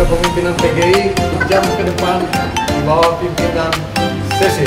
kepemimpinan PGI jam ke depan di bawah pimpinan Sesi.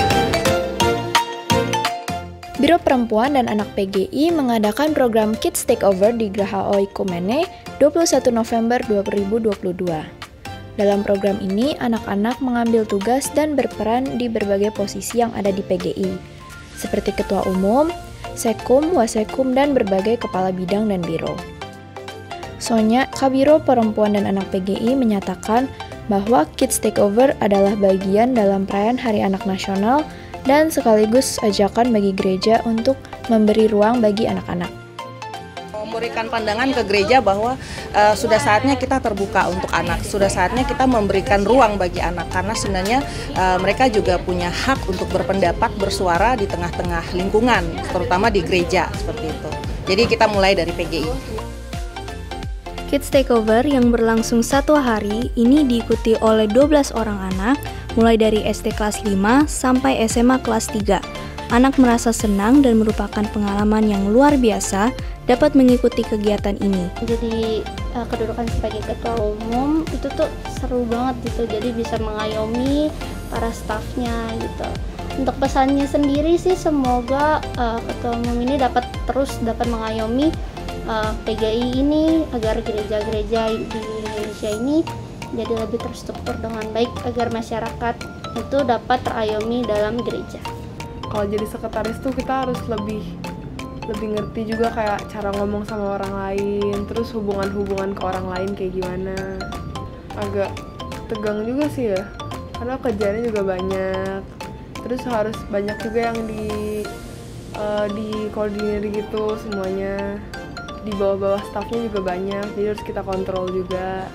Biro Perempuan dan Anak PGI mengadakan program Kids Takeover di Graha Oikumene 21 November 2022. Dalam program ini, anak-anak mengambil tugas dan berperan di berbagai posisi yang ada di PGI, seperti Ketua Umum, Sekum, Wasekum, dan berbagai kepala bidang dan biro. Sonya, Kabiro Perempuan dan Anak PGI menyatakan bahwa Kids Takeover adalah bagian dalam perayaan Hari Anak Nasional dan sekaligus ajakan bagi gereja untuk memberi ruang bagi anak-anak. Memberikan pandangan ke gereja bahwa sudah saatnya kita terbuka untuk anak, sudah saatnya kita memberikan ruang bagi anak, karena sebenarnya mereka juga punya hak untuk berpendapat, bersuara di tengah-tengah lingkungan, terutama di gereja, seperti itu. Jadi kita mulai dari PGI. Kids Takeover yang berlangsung 1 hari ini diikuti oleh 12 orang anak, mulai dari SD kelas 5 sampai SMA kelas 3. Anak merasa senang dan merupakan pengalaman yang luar biasa dapat mengikuti kegiatan ini. Jadi kedudukan sebagai ketua umum itu tuh seru banget gitu, jadi bisa mengayomi para stafnya gitu. Untuk pesannya sendiri sih semoga ketua umum ini terus dapat mengayomi PGI ini agar gereja-gereja di Indonesia ini jadi lebih terstruktur dengan baik agar masyarakat itu dapat terayomi dalam gereja. Kalau jadi sekretaris tuh kita harus lebih ngerti juga kayak cara ngomong sama orang lain, terus hubungan ke orang lain kayak gimana. Agak tegang juga sih ya, karena kerjaannya juga banyak. Terus harus banyak juga yang dikoordinir gitu semuanya. Di bawah-bawah stafnya juga banyak, jadi harus kita kontrol juga.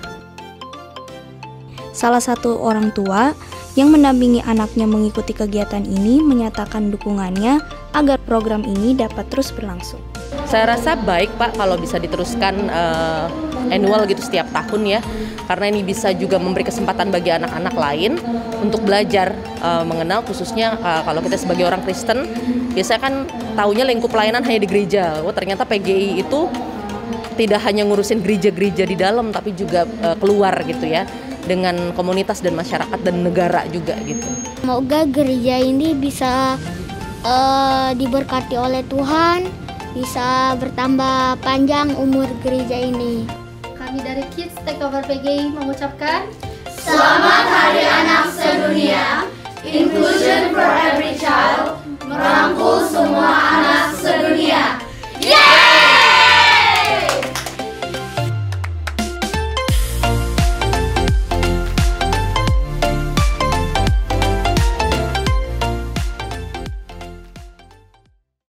Salah satu orang tua yang mendampingi anaknya mengikuti kegiatan ini menyatakan dukungannya agar program ini dapat terus berlangsung. Saya rasa baik Pak kalau bisa diteruskan annual gitu setiap tahun ya, karena ini bisa juga memberi kesempatan bagi anak-anak lain untuk belajar mengenal, khususnya kalau kita sebagai orang Kristen biasanya kan taunya lingkup pelayanan hanya di gereja. Ternyata PGI itu tidak hanya ngurusin gereja-gereja di dalam, tapi juga keluar gitu ya, dengan komunitas dan masyarakat dan negara juga gitu. Semoga gereja ini bisa diberkati oleh Tuhan, bisa bertambah panjang umur gereja ini. Kami dari Kids Takeover PGI mengucapkan Selamat Hari Anak Sedunia, Inclusion for Every Child, merangkul